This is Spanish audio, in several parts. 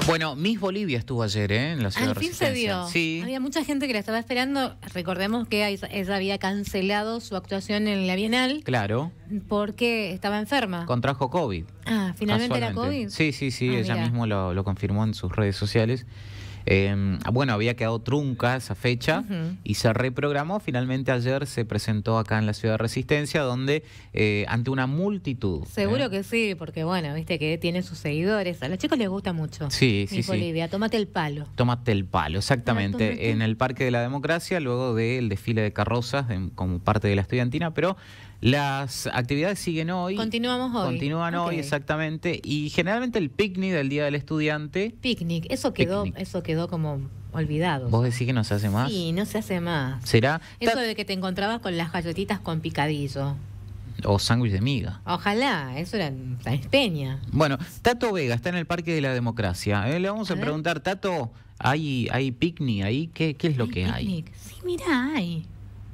Bueno, Miss Bolivia estuvo ayer, en la ciudad de Al fin Resistencia. se dio. Sí. Había mucha gente que la estaba esperando. Recordemos que ella había cancelado su actuación en la Bienal Claro. porque estaba enferma. Contrajo COVID. Ah, ¿finalmente era Casualmente. COVID? Sí, Ah, ella mirá. mismo lo confirmó en sus redes sociales. Bueno, había quedado trunca esa fecha y se reprogramó. Finalmente ayer se presentó acá en la ciudad de Resistencia, donde ante una multitud. Seguro que sí, porque bueno, viste que tiene sus seguidores. A los chicos les gusta mucho. Sí. Miss Bolivia, tómate el palo. Tómate el palo, exactamente, Tómate. en el Parque de la Democracia, luego del desfile de carrozas como parte de la estudiantina, pero las actividades siguen hoy. Continuamos hoy. Continúan hoy, Ok. exactamente, y generalmente el picnic del Día del Estudiante. Picnic, eso quedó como olvidado. ¿Vos decís que no se hace más? Sí, no se hace más. ¿Será? Eso de que te encontrabas con las galletitas con picadillo. O sándwich de miga. Ojalá, eso era Peña. Bueno, Tato Vega está en el Parque de la Democracia. Le vamos a A ver. preguntar, Tato, ¿hay picnic ahí? ¿Qué es lo que hay? Picnic. Sí, mira, hay.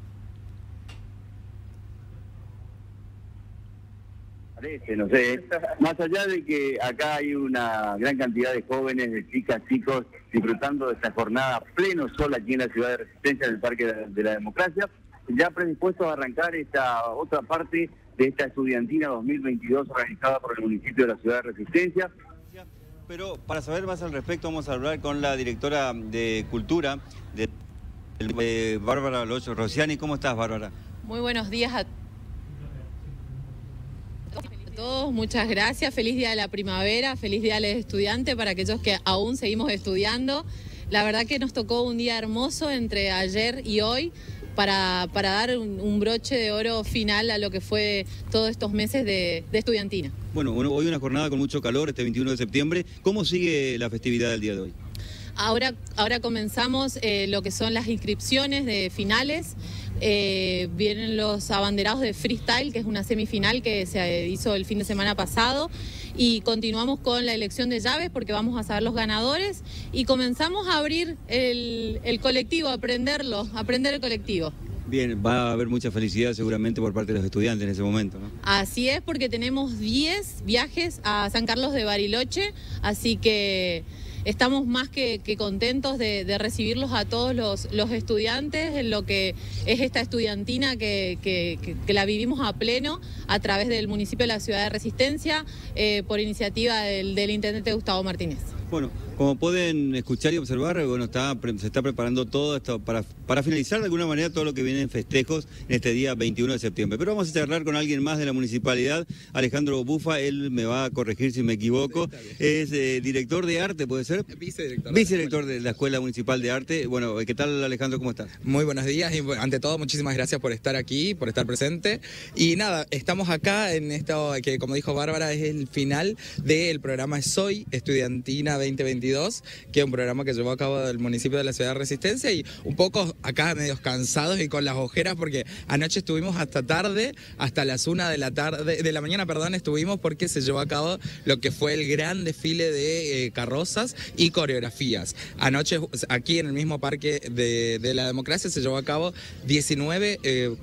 Parece, no sé. Más allá de que acá hay una gran cantidad de jóvenes, de chicas, chicos, disfrutando de esta jornada a pleno sol aquí en la ciudad de Resistencia, en el Parque de la Democracia, ya predispuestos a arrancar esta otra parte de esta estudiantina 2022 organizada por el municipio de la ciudad de Resistencia. Pero para saber más al respecto vamos a hablar con la directora de Cultura, de Bárbara Locho Rociani. ¿Cómo estás, Bárbara? Muy buenos días a todos, muchas gracias, feliz día de la primavera, feliz día del estudiante para aquellos que aún seguimos estudiando. La verdad que nos tocó un día hermoso entre ayer y hoy para dar un broche de oro final a lo que fue todos estos meses de estudiantina. Bueno, hoy una jornada con mucho calor, este 21 de septiembre. ¿Cómo sigue la festividad del día de hoy? Ahora comenzamos lo que son las inscripciones de finales. Vienen los abanderados de freestyle, que es una semifinal que se hizo el fin de semana pasado, y continuamos con la elección de llaves porque vamos a saber los ganadores y comenzamos a abrir el colectivo, a aprender el colectivo. Bien, va a haber mucha felicidad seguramente por parte de los estudiantes en ese momento, ¿no? Así es, porque tenemos 10 viajes a San Carlos de Bariloche, así que estamos más que contentos de recibirlos a todos los estudiantes en lo que es esta estudiantina que la vivimos a pleno a través del municipio de la ciudad de Resistencia por iniciativa del intendente Gustavo Martínez. Bueno, como pueden escuchar y observar, bueno, se está preparando todo esto para finalizar de alguna manera todo lo que viene en festejos en este día 21 de septiembre. Pero vamos a charlar con alguien más de la municipalidad, Alejandro Bufa, él me va a corregir si me equivoco, es director de arte, ¿puede ser? Vicedirector de la Escuela Municipal de Arte. Bueno, ¿qué tal, Alejandro? ¿Cómo estás? Muy buenos días y ante todo muchísimas gracias por estar aquí, por estar presente. Y nada, estamos acá en esto que, como dijo Bárbara, es el final del programa Soy Estudiantina 2022, que es un programa que llevó a cabo el municipio de la ciudad de Resistencia, y un poco acá medios cansados y con las ojeras porque anoche estuvimos hasta tarde, hasta las 1 de la mañana, estuvimos porque se llevó a cabo lo que fue el gran desfile de carrozas y coreografías. Anoche aquí en el mismo Parque de la Democracia se llevó a cabo 19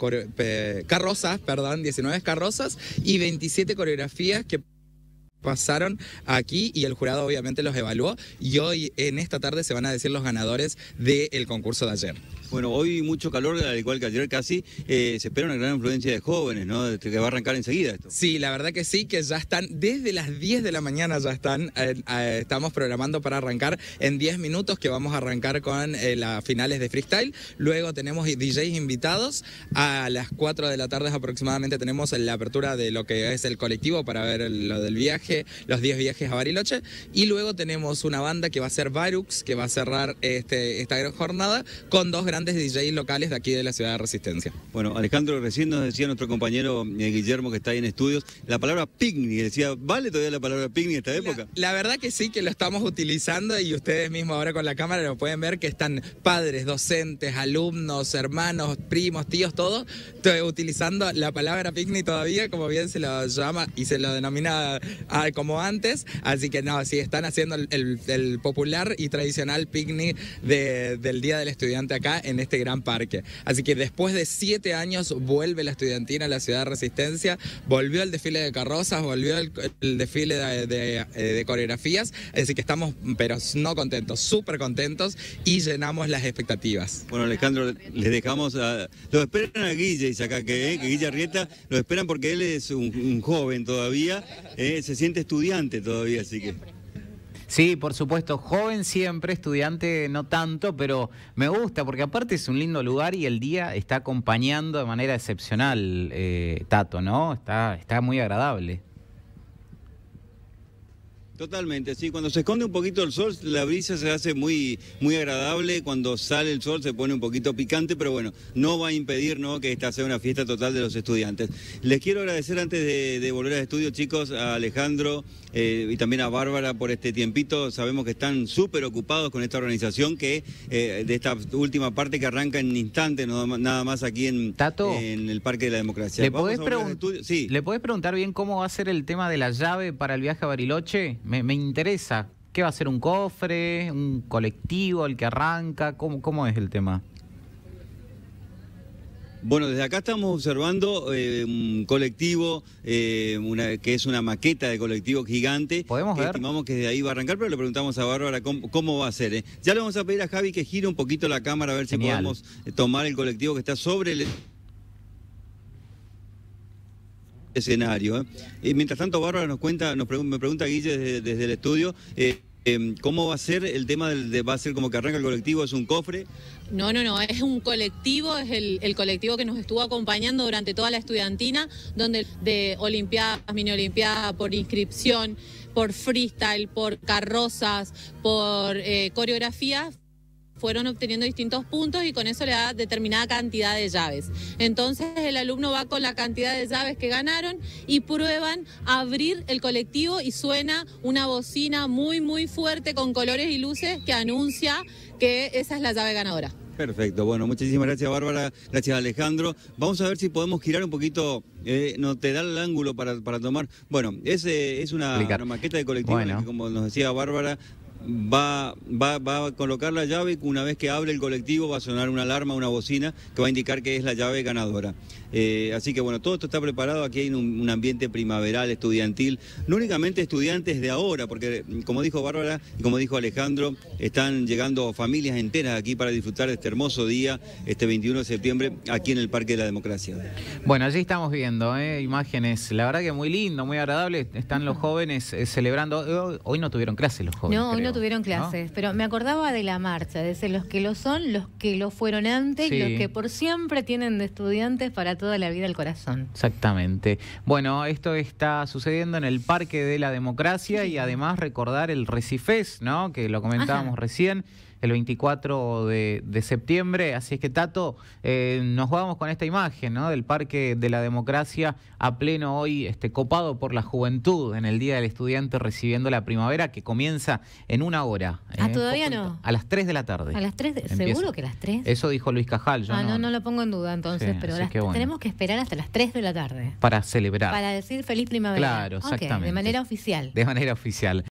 carrozas y 27 coreografías que pasaron aquí, y el jurado obviamente los evaluó, y hoy en esta tarde se van a decir los ganadores del concurso de ayer. Bueno, hoy mucho calor, al igual que ayer casi, se espera una gran influencia de jóvenes, ¿no? Que va a arrancar enseguida esto. Sí, la verdad que sí, que ya están, desde las 10 de la mañana ya estamos programando para arrancar en 10 minutos, que vamos a arrancar con las finales de freestyle. Luego tenemos DJs invitados, a las 4 de la tarde aproximadamente tenemos la apertura de lo que es el colectivo para ver lo del viaje, los 10 viajes a Bariloche, y luego tenemos una banda que va a ser Varux, que va a cerrar esta gran jornada con dos grandes DJs locales de aquí de la ciudad de Resistencia. Bueno, Alejandro, recién nos decía nuestro compañero Guillermo, que está ahí en estudios, la palabra picnic. Decía, ¿vale todavía la palabra picnic en esta época? La verdad que sí, que lo estamos utilizando, y ustedes mismos ahora con la cámara lo pueden ver, que están padres, docentes, alumnos, hermanos, primos, tíos, todos utilizando la palabra picnic todavía, como bien se lo llama y se lo denomina como antes. Así que no, sí, están haciendo el popular y tradicional picnic del Día del Estudiante acá en este gran parque. Así que después de 7 años vuelve la estudiantina a la ciudad de Resistencia, volvió el desfile de carrozas, volvió el desfile de coreografías, así que estamos, pero no contentos, súper contentos y llenamos las expectativas. Bueno, Alejandro, les dejamos lo esperan a Guille acá, que Guille Arrieta, lo esperan porque él es un joven todavía, se siente estudiante todavía, así que... Sí, por supuesto, joven siempre, estudiante no tanto, pero me gusta porque aparte es un lindo lugar y el día está acompañando de manera excepcional, Tato, ¿no? Está muy agradable. Totalmente, sí, cuando se esconde un poquito el sol, la brisa se hace muy agradable, cuando sale el sol se pone un poquito picante, pero bueno, no va a impedir, ¿no?, que esta sea una fiesta total de los estudiantes. Les quiero agradecer antes de volver al estudio, chicos, a Alejandro y también a Bárbara por este tiempito. Sabemos que están súper ocupados con esta organización que de esta última parte que arranca en instantes, nada más aquí en el Parque de la Democracia. ¿Le podés preguntar bien cómo va a ser el tema de la llave para el viaje a Bariloche? Me interesa. ¿Qué va a ser? ¿Un cofre? ¿Un colectivo el que arranca? ¿Cómo es el tema? Bueno, desde acá estamos observando un colectivo, que es una maqueta de colectivo gigante. ¿Podemos ver? Estimamos que de ahí va a arrancar, pero le preguntamos a Bárbara cómo va a ser. Ya le vamos a pedir a Javi que gire un poquito la cámara a ver si podemos tomar el colectivo que está sobre el escenario. Y mientras tanto, Bárbara me pregunta Guille desde el estudio, ¿cómo va a ser el tema va a ser como que arranca el colectivo, es un cofre? No, es un colectivo, es el colectivo que nos estuvo acompañando durante toda la estudiantina, donde de olimpiadas, mini olimpiadas, por inscripción, por freestyle, por carrozas, por coreografías, fueron obteniendo distintos puntos y con eso le da determinada cantidad de llaves. Entonces el alumno va con la cantidad de llaves que ganaron y prueban a abrir el colectivo y suena una bocina muy fuerte con colores y luces que anuncia que esa es la llave ganadora. Perfecto, bueno, muchísimas gracias Bárbara, gracias Alejandro. Vamos a ver si podemos girar un poquito, no te da el ángulo para tomar. Bueno, es una maqueta de colectivo en la que, como nos decía Bárbara, va a colocar la llave y una vez que abre el colectivo va a sonar una alarma, una bocina que va a indicar que es la llave ganadora. Así que bueno, todo esto está preparado, aquí hay un ambiente primaveral, estudiantil, no únicamente estudiantes de ahora, porque como dijo Bárbara y como dijo Alejandro, están llegando familias enteras aquí para disfrutar de este hermoso día, este 21 de septiembre, aquí en el Parque de la Democracia. Bueno, allí estamos viendo imágenes, la verdad que muy lindo, muy agradable, están los jóvenes celebrando. Hoy no tuvieron clases los jóvenes. No, hoy no tuvieron clases, pero me acordaba de la marcha, de los que lo son, los que lo fueron antes, los que por siempre tienen de estudiantes para toda la vida el corazón. Exactamente. Bueno, esto está sucediendo en el Parque de la Democracia y además recordar el Recifes, ¿no?, que lo comentábamos recién, el 24 de septiembre. Así es que, Tato, nos vamos con esta imagen, ¿no?, del Parque de la Democracia a pleno hoy, copado por la juventud en el Día del Estudiante, recibiendo la primavera que comienza en 1 hora. ¿Todavía no? A las 3 de la tarde. ¿A las 3? ¿Seguro que a las 3? Eso dijo Luis Cajal. No lo pongo en duda entonces, pero tenemos que esperar hasta las 3 de la tarde. Para celebrar. Para decir feliz primavera. Claro, exactamente. De manera oficial. De manera oficial.